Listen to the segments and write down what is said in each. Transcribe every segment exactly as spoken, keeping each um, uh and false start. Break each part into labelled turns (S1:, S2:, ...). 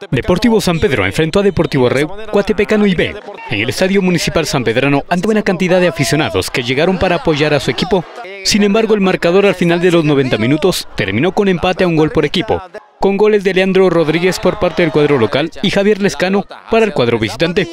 S1: Deportivo San Pedro enfrentó a Deportivo Reu, Coatepecano y B, en el Estadio Municipal Sanpedrano ante una cantidad de aficionados que llegaron para apoyar a su equipo. Sin embargo, el marcador al final de los noventa minutos terminó con empate a un gol por equipo, con goles de Leandro Rodríguez por parte del cuadro local y Javier Lescano para el cuadro visitante.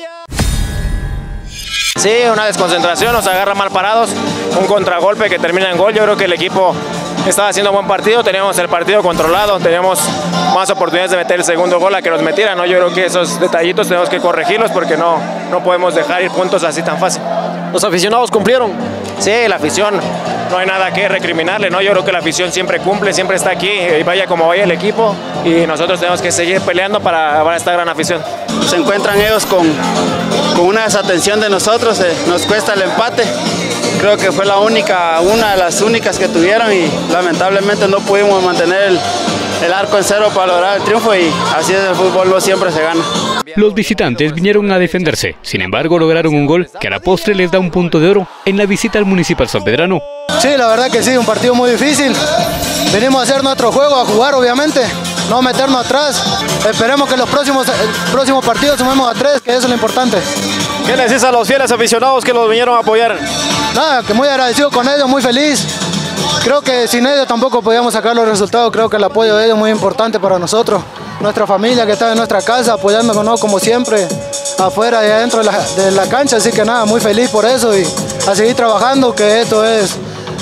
S2: Sí, una desconcentración, nos agarra mal parados, un contragolpe que termina en gol. Yo creo que el equipo estaba haciendo un buen partido, teníamos el partido controlado, teníamos más oportunidades de meter el segundo gol a que nos metieran, ¿no? Yo creo que esos detallitos tenemos que corregirlos porque no, no podemos dejar ir puntos así tan fácil.
S3: ¿Los aficionados cumplieron?
S2: Sí, la afición, no hay nada que recriminarle, ¿no? Yo creo que la afición siempre cumple, siempre está aquí, y vaya como vaya el equipo, y nosotros tenemos que seguir peleando para, para esta gran afición.
S4: Se encuentran ellos con, con una desatención de nosotros, eh, nos cuesta el empate. Creo que fue la única, una de las únicas que tuvieron y lamentablemente no pudimos mantener el, el arco en cero para lograr el triunfo, y así es el fútbol, no siempre se gana.
S1: Los visitantes vinieron a defenderse, sin embargo lograron un gol que a la postre les da un punto de oro en la visita al Municipal Sanpedrano.
S5: Sí, la verdad que sí, un partido muy difícil. Venimos a hacer nuestro juego, a jugar obviamente, no meternos atrás. Esperemos que los próximos, próximos partidos sumemos a tres, que eso es lo importante.
S3: ¿Qué les dice a los fieles aficionados que los vinieron a apoyar?
S5: Nada, que muy agradecido con ellos, muy feliz. Creo que sin ellos tampoco podíamos sacar los resultados, creo que el apoyo de ellos es muy importante para nosotros. Nuestra familia que está en nuestra casa apoyándonos, ¿no? Como siempre, afuera y adentro de la, de la cancha, así que nada, muy feliz por eso y a seguir trabajando, que esto es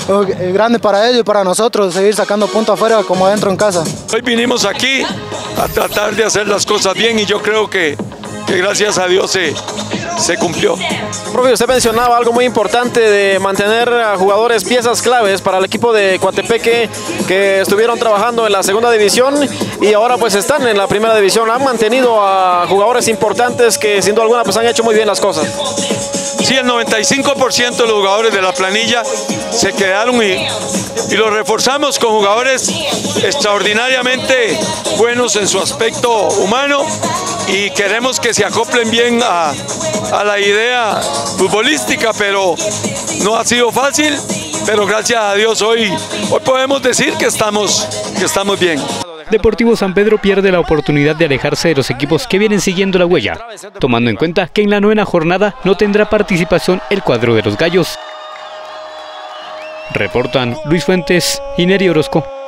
S5: grande para ellos y para nosotros, seguir sacando puntos afuera como adentro en casa.
S6: Hoy vinimos aquí a tratar de hacer las cosas bien y yo creo que, que gracias a Dios se, se cumplió.
S3: Profe, usted mencionaba algo muy importante de mantener a jugadores piezas claves para el equipo de Coatepeque que estuvieron trabajando en la segunda división y ahora pues están en la primera división. Han mantenido a jugadores importantes que sin duda alguna pues han hecho muy bien las cosas.
S6: Sí, el noventa y cinco por ciento de los jugadores de la planilla se quedaron y, y los reforzamos con jugadores extraordinariamente buenos en su aspecto humano y queremos que se acoplen bien a, a la idea futbolística, pero no ha sido fácil, pero gracias a Dios hoy, hoy podemos decir que estamos, que estamos bien.
S1: Deportivo San Pedro pierde la oportunidad de alejarse de los equipos que vienen siguiendo la huella, tomando en cuenta que en la novena jornada no tendrá participación el cuadro de los Gallos. Reportan Luis Fuentes y Neri Orozco.